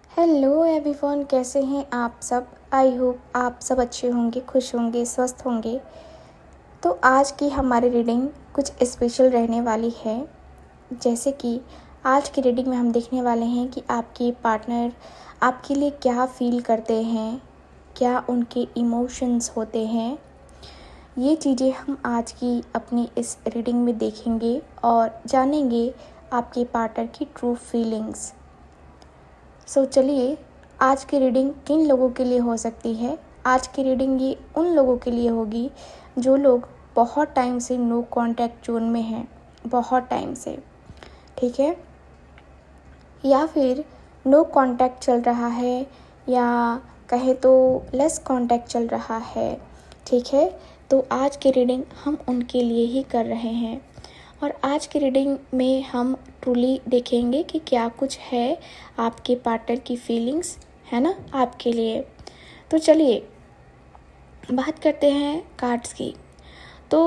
Hello everyone, कैसे हैं आप सब। आई होप आप सब अच्छे होंगे, खुश होंगे, स्वस्थ होंगे। तो आज की हमारी रीडिंग कुछ स्पेशल रहने वाली है। जैसे कि आज की रीडिंग में हम देखने वाले हैं कि आपके पार्टनर आपके लिए क्या फील करते हैं, क्या उनके इमोशंस होते हैं। ये चीज़ें हम आज की अपनी इस रीडिंग में देखेंगे और जानेंगे आपके पार्टनर की ट्रू फीलिंग्स। चलिए, आज की रीडिंग किन लोगों के लिए हो सकती है। आज की रीडिंग ये उन लोगों के लिए होगी जो लोग बहुत टाइम से नो कांटेक्ट जोन में हैं, बहुत टाइम से, ठीक है, या फिर नो कांटेक्ट चल रहा है, या कहे तो लेस कांटेक्ट चल रहा है, ठीक है। तो आज की रीडिंग हम उनके लिए ही कर रहे हैं और आज की रीडिंग में हम ट्रूली देखेंगे कि क्या कुछ है आपके पार्टनर की फीलिंग्स, है ना, आपके लिए। तो चलिए बात करते हैं कार्ड्स की। तो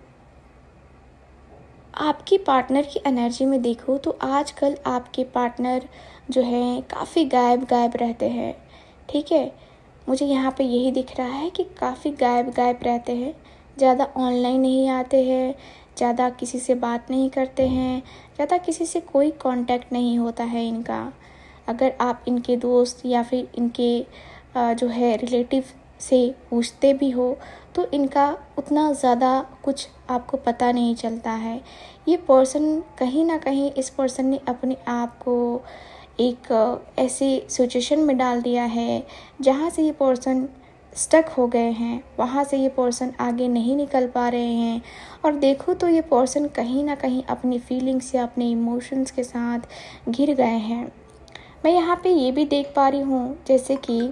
आपकी पार्टनर की एनर्जी में देखो तो आजकल आपके पार्टनर जो है काफ़ी गायब गायब रहते हैं, ठीक है। मुझे यहाँ पे यही दिख रहा है कि काफ़ी गायब गायब रहते हैं, ज़्यादा ऑनलाइन नहीं आते हैं, ज़्यादा किसी से बात नहीं करते हैं, ज़्यादा किसी से कोई कांटेक्ट नहीं होता है इनका। अगर आप इनके दोस्त या फिर इनके जो है रिलेटिव से पूछते भी हो तो इनका उतना ज़्यादा कुछ आपको पता नहीं चलता है। ये पर्सन कहीं ना कहीं, इस पर्सन ने अपने आप को एक ऐसे सिचुएशन में डाल दिया है जहाँ से ये पर्सन स्टक हो गए हैं, वहाँ से ये पर्सन आगे नहीं निकल पा रहे हैं। और देखो तो ये पर्सन कहीं ना कहीं अपनी फीलिंग्स या अपने इमोशंस के साथ घिर गए हैं। मैं यहाँ पे ये भी देख पा रही हूँ जैसे कि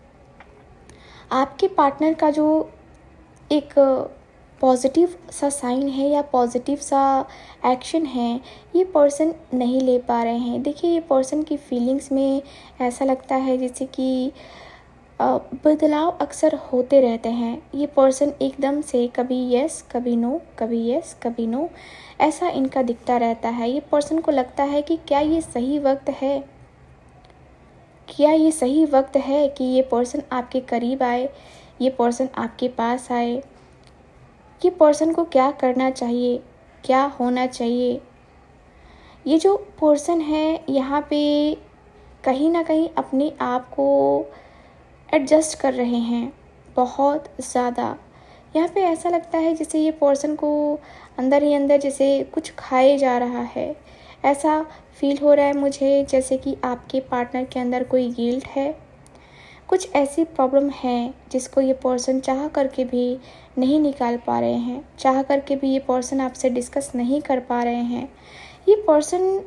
आपके पार्टनर का जो एक पॉजिटिव सा साइन है या पॉजिटिव सा एक्शन है, ये पर्सन नहीं ले पा रहे हैं। देखिए, ये पर्सन की फीलिंग्स में ऐसा लगता है जैसे कि बदलाव अक्सर होते रहते हैं। ये पर्सन एकदम से कभी यस कभी नो, कभी यस कभी नो, ऐसा इनका दिखता रहता है। ये पर्सन को लगता है कि क्या ये सही वक्त है, क्या ये सही वक्त है कि ये पर्सन आपके करीब आए, ये पर्सन आपके पास आए। ये पर्सन को क्या करना चाहिए, क्या होना चाहिए। ये जो पर्सन है यहाँ पे कहीं ना कहीं अपने आप को एडजस्ट कर रहे हैं बहुत ज़्यादा। यहाँ पे ऐसा लगता है जैसे ये पर्सन को अंदर ही अंदर जैसे कुछ खाए जा रहा है। ऐसा फील हो रहा है मुझे जैसे कि आपके पार्टनर के अंदर कोई गिल्ट है, कुछ ऐसी प्रॉब्लम है जिसको ये पर्सन चाह करके भी नहीं निकाल पा रहे हैं, चाह करके भी ये पर्सन आपसे डिस्कस नहीं कर पा रहे हैं। ये पर्सन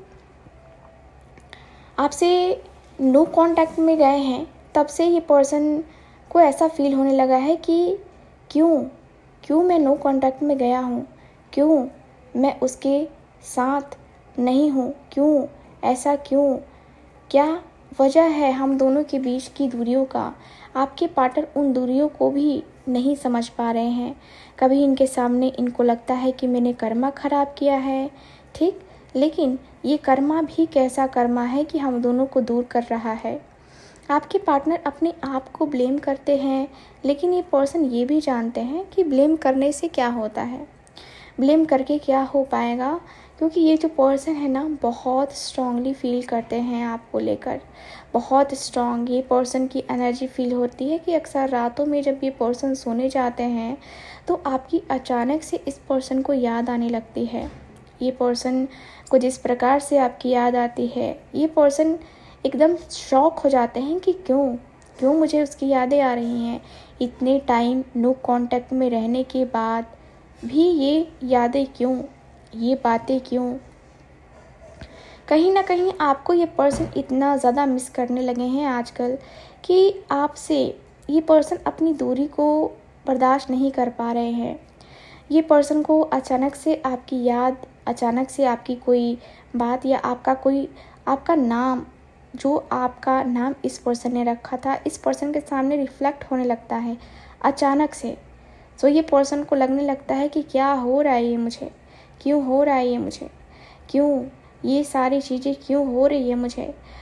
आपसे नो कांटेक्ट में गए हैं, तब से ये पर्सन को ऐसा फील होने लगा है कि क्यों क्यों मैं नो कांटेक्ट में गया हूँ, क्यों मैं उसके साथ नहीं हूँ, क्यों ऐसा, क्यों, क्या वजह है हम दोनों के बीच की दूरियों का। आपके पार्टनर उन दूरियों को भी नहीं समझ पा रहे हैं। कभी इनके सामने इनको लगता है कि मैंने कर्मा खराब किया है, ठीक, लेकिन ये कर्मा भी कैसा कर्मा है कि हम दोनों को दूर कर रहा है। आपके पार्टनर अपने आप को ब्लेम करते हैं, लेकिन ये पर्सन ये भी जानते हैं कि ब्लेम करने से क्या होता है, ब्लेम करके क्या हो पाएगा। क्योंकि ये जो पर्सन है ना, बहुत स्ट्रांगली फील करते हैं आपको लेकर, बहुत स्ट्रांग ये पर्सन की एनर्जी फील होती है कि अक्सर रातों में जब ये पर्सन सोने जाते हैं तो आपकी अचानक से इस पर्सन को याद आने लगती है। ये पर्सन को जिस प्रकार से आपकी याद आती है, ये पर्सन एकदम शॉक हो जाते हैं कि क्यों क्यों मुझे उसकी यादें आ रही हैं। इतने टाइम नो कांटेक्ट में रहने के बाद भी ये यादें क्यों, ये बातें क्यों। कहीं ना कहीं आपको ये पर्सन इतना ज़्यादा मिस करने लगे हैं आजकल कि आपसे ये पर्सन अपनी दूरी को बर्दाश्त नहीं कर पा रहे हैं। ये पर्सन को अचानक से आपकी याद, अचानक से आपकी कोई बात या आपका नाम, जो आपका नाम इस पर्सन ने रखा था, इस पर्सन के सामने रिफ्लेक्ट होने लगता है अचानक से। तो ये पर्सन को लगने लगता है कि क्या हो रहा है ये मुझे, क्यों हो रहा है ये मुझे, क्यों ये सारी चीज़ें क्यों हो रही है मुझे।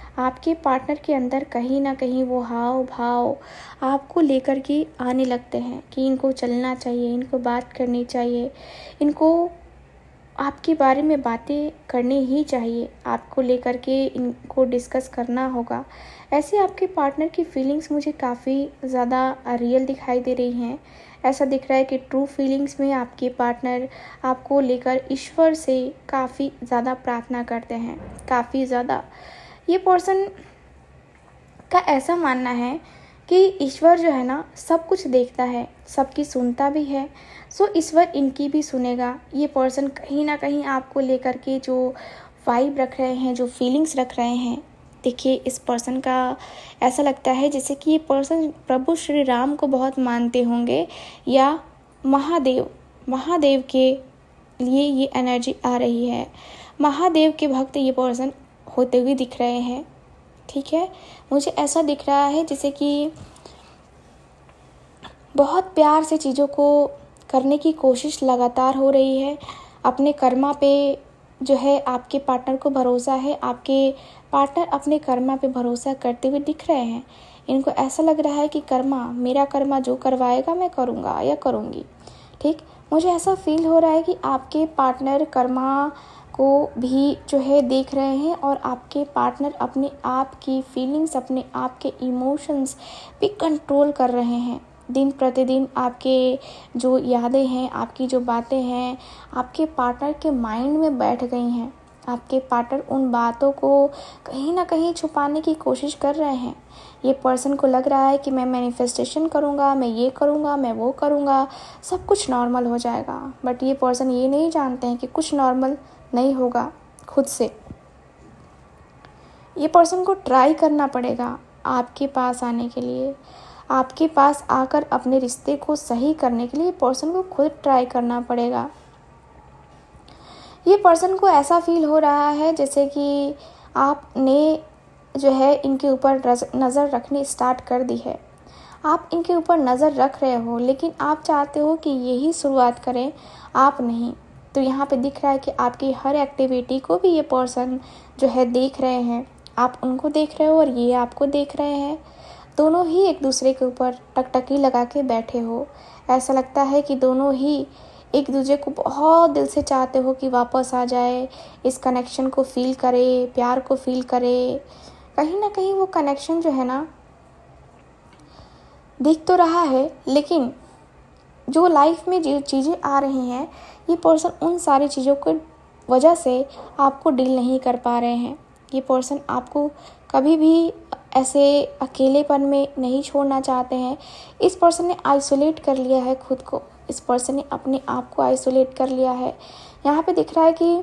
आपके पार्टनर के अंदर कहीं ना कहीं वो हाव भाव आपको लेकर के आने लगते हैं कि इनको चलना चाहिए, इनको बात करनी चाहिए, इनको आपके बारे में बातें करनी ही चाहिए, आपको लेकर के इनको डिस्कस करना होगा। ऐसे आपके पार्टनर की फीलिंग्स मुझे काफ़ी ज़्यादा रियल दिखाई दे रही हैं। ऐसा दिख रहा है कि ट्रू फीलिंग्स में आपके पार्टनर आपको लेकर ईश्वर से काफ़ी ज़्यादा प्रार्थना करते हैं, काफ़ी ज़्यादा। ये पर्सन का ऐसा मानना है कि ईश्वर जो है ना सब कुछ देखता है, सबकी सुनता भी है, सो ईश्वर इनकी भी सुनेगा। ये पर्सन कहीं ना कहीं आपको लेकर के जो वाइब रख रहे हैं, जो फीलिंग्स रख रहे हैं, देखिए इस पर्सन का ऐसा लगता है जैसे कि ये पर्सन प्रभु श्री राम को बहुत मानते होंगे या महादेव के लिए ये एनर्जी आ रही है। महादेव के भक्त ये पर्सन होते हुए दिख रहे हैं, ठीक है। मुझे ऐसा दिख रहा है जैसे कि बहुत प्यार से चीज़ों को करने की कोशिश लगातार हो रही है। अपने कर्मा पे जो है आपके पार्टनर को भरोसा है, आपके पार्टनर अपने कर्मा पे भरोसा करते हुए दिख रहे हैं। इनको ऐसा लग रहा है कि मेरा कर्मा जो करवाएगा मैं करूँगा या करूँगी, ठीक। मुझे ऐसा फील हो रहा है कि आपके पार्टनर कर्मा को भी जो है देख रहे हैं और आपके पार्टनर अपने आप की फीलिंग्स, अपने आप के इमोशंस पे कंट्रोल कर रहे हैं। दिन प्रतिदिन आपके जो यादें हैं, आपकी जो बातें हैं, आपके पार्टनर के माइंड में बैठ गई हैं। आपके पार्टनर उन बातों को कहीं ना कहीं छुपाने की कोशिश कर रहे हैं। ये पर्सन को लग रहा है कि मैं मैनिफेस्टेशन करूँगा, मैं ये करूँगा, मैं वो करूँगा, सब कुछ नॉर्मल हो जाएगा। बट ये पर्सन ये नहीं जानते हैं कि कुछ नॉर्मल नहीं होगा खुद से। ये पर्सन को ट्राई करना पड़ेगा आपके पास आने के लिए, आपके पास आकर अपने रिश्ते को सही करने के लिए पर्सन को खुद ट्राई करना पड़ेगा। ये पर्सन को ऐसा फील हो रहा है जैसे कि आपने जो है इनके ऊपर नज़र रखनी स्टार्ट कर दी है। आप इनके ऊपर नज़र रख रहे हो, लेकिन आप चाहते हो कि यही शुरुआत करें, आप नहीं। तो यहाँ पे दिख रहा है कि आपकी हर एक्टिविटी को भी ये पर्सन जो है देख रहे हैं। आप उनको देख रहे हो और ये आपको देख रहे हैं। दोनों ही एक दूसरे के ऊपर टकटकी लगा के बैठे हो। ऐसा लगता है कि दोनों ही एक दूसरे को बहुत दिल से चाहते हो कि वापस आ जाए, इस कनेक्शन को फील करे, प्यार को फील करे। कहीं ना कहीं वो कनेक्शन जो है ना दिख तो रहा है, लेकिन जो लाइफ में जो चीज़ें आ रही हैं, ये पर्सन उन सारी चीज़ों की वजह से आपको डील नहीं कर पा रहे हैं। ये पर्सन आपको कभी भी ऐसे अकेलेपन में नहीं छोड़ना चाहते हैं। इस पर्सन ने आइसोलेट कर लिया है खुद को, इस पर्सन ने अपने आप को आइसोलेट कर लिया है। यहाँ पे दिख रहा है कि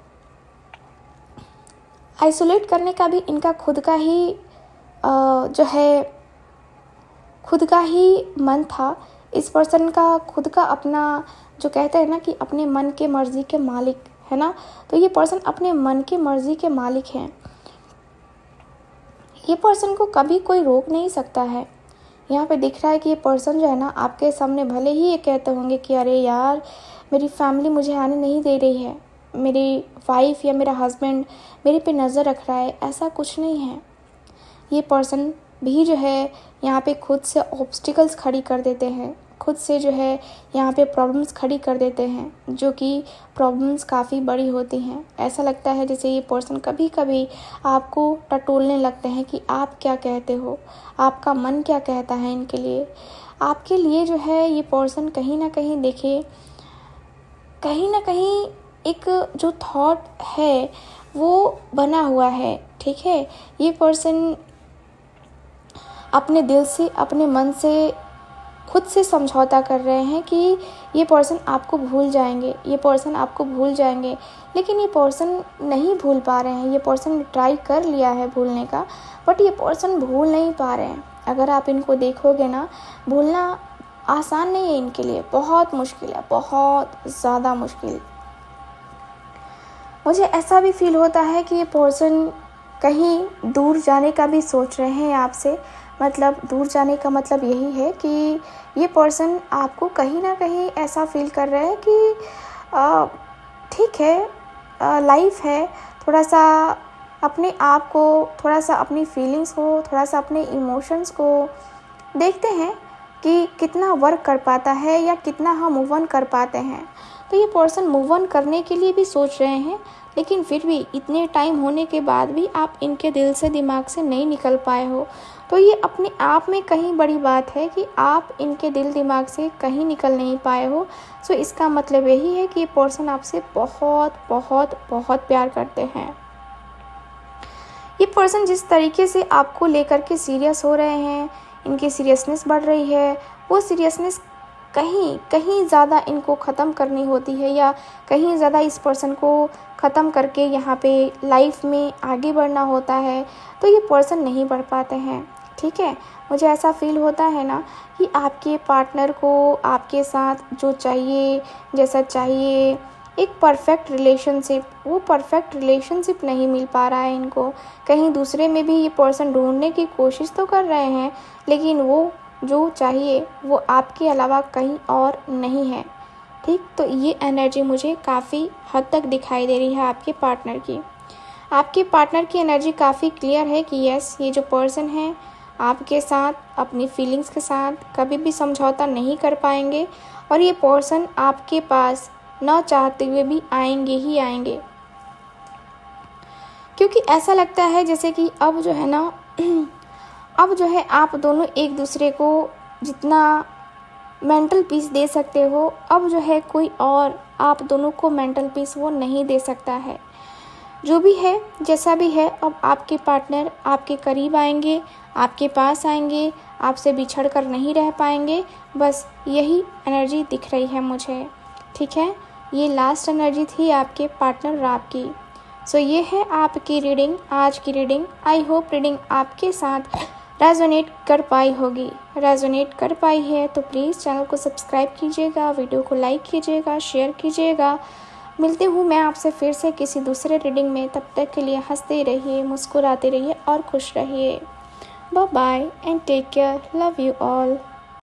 आइसोलेट करने का भी इनका खुद का ही जो है खुद का ही मन था। इस पर्सन का खुद का अपना जो कहते हैं ना कि अपने मन के मर्जी के मालिक है ना, तो ये पर्सन अपने मन के मर्जी के मालिक हैं। ये पर्सन को कभी कोई रोक नहीं सकता है। यहाँ पे दिख रहा है कि ये पर्सन जो है ना आपके सामने भले ही ये कहते होंगे कि अरे यार मेरी फैमिली मुझे आने नहीं दे रही है, मेरी वाइफ या मेरा हस्बैंड मेरे पे नज़र रख रहा है, ऐसा कुछ नहीं है। ये पर्सन भी जो है यहाँ पे खुद से ऑब्स्टिकल्स खड़ी कर देते हैं, खुद से जो है यहाँ पे प्रॉब्लम्स खड़ी कर देते हैं, जो कि प्रॉब्लम्स काफ़ी बड़ी होती हैं। ऐसा लगता है जैसे ये पर्सन कभी कभी आपको टटोलने लगते हैं कि आप क्या कहते हो, आपका मन क्या कहता है इनके लिए। आपके लिए जो है ये पर्सन कहीं ना कहीं देखिए, कहीं ना कहीं एक जो थॉट है वो बना हुआ है, ठीक है। ये पर्सन अपने दिल से, अपने मन से खुद से समझौता कर रहे हैं कि ये पर्सन आपको भूल जाएंगे, ये पर्सन आपको भूल जाएंगे, लेकिन ये पर्सन नहीं भूल पा रहे हैं। ये पर्सन ने ट्राई कर लिया है भूलने का, बट ये पर्सन भूल नहीं पा रहे हैं। अगर आप इनको देखोगे ना, भूलना आसान नहीं है इनके लिए, बहुत मुश्किल है, बहुत ज़्यादा मुश्किल। मुझे ऐसा भी फील होता है कि ये पर्सन कहीं दूर जाने का भी सोच रहे हैं आपसे। मतलब दूर जाने का मतलब यही है कि ये पर्सन आपको कहीं ना कहीं ऐसा फील कर रहा है कि ठीक है, लाइफ है, थोड़ा सा अपने आप को, थोड़ा सा अपनी फीलिंग्स को, थोड़ा सा अपने इमोशंस को देखते हैं कि कितना वर्क कर पाता है या कितना हम मूव ऑन कर पाते हैं। तो ये पर्सन मूव ऑन करने के लिए भी सोच रहे हैं, लेकिन फिर भी इतने टाइम होने के बाद भी आप इनके दिल से, दिमाग से नहीं निकल पाए हो। तो ये अपने आप में कहीं बड़ी बात है कि आप इनके दिल दिमाग से कहीं निकल नहीं पाए हो। सो इसका मतलब यही है कि ये पर्सन आपसे बहुत बहुत बहुत प्यार करते हैं। ये पर्सन जिस तरीके से आपको लेकर के सीरियस हो रहे हैं, इनकी सीरियसनेस बढ़ रही है, वो सीरियसनेस कहीं ज़्यादा इनको ख़त्म करनी होती है या कहीं ज़्यादा इस पर्सन को ख़त्म करके यहाँ पे लाइफ में आगे बढ़ना होता है, तो ये पर्सन नहीं बढ़ पाते हैं। ठीक है, मुझे ऐसा फील होता है ना कि आपके पार्टनर को आपके साथ जो चाहिए, जैसा चाहिए, एक परफेक्ट रिलेशनशिप, वो परफेक्ट रिलेशनशिप नहीं मिल पा रहा है इनको। कहीं दूसरे में भी ये पर्सन ढूंढने की कोशिश तो कर रहे हैं, लेकिन वो जो चाहिए वो आपके अलावा कहीं और नहीं है। ठीक, तो ये एनर्जी मुझे काफ़ी हद तक दिखाई दे रही है आपके पार्टनर की। आपके पार्टनर की एनर्जी काफ़ी क्लियर है कि यस, ये जो पर्सन है आपके साथ, अपनी फीलिंग्स के साथ कभी भी समझौता नहीं कर पाएंगे और ये पर्सन आपके पास न चाहते हुए भी आएंगे ही आएंगे। क्योंकि ऐसा लगता है जैसे कि अब जो है ना अब जो है आप दोनों एक दूसरे को जितना मेंटल पीस दे सकते हो, अब जो है कोई और आप दोनों को मेंटल पीस वो नहीं दे सकता है। जो भी है, जैसा भी है, अब आपके पार्टनर आपके करीब आएंगे, आपके पास आएंगे, आपसे बिछड़ कर नहीं रह पाएंगे। बस यही एनर्जी दिख रही है मुझे। ठीक है, ये लास्ट एनर्जी थी आपके पार्टनर और आपकी। सो ये है आपकी रीडिंग, आज की रीडिंग। आई होप रीडिंग आपके साथ रेजोनेट कर पाई होगी। रेजोनेट कर पाई है तो प्लीज़ चैनल को सब्सक्राइब कीजिएगा, वीडियो को लाइक कीजिएगा, शेयर कीजिएगा। मिलती हूँ मैं आपसे फिर से किसी दूसरे रीडिंग में। तब तक के लिए हंसते रहिए, मुस्कुराते रहिए और खुश रहिए। Bye bye and take care. Love you all.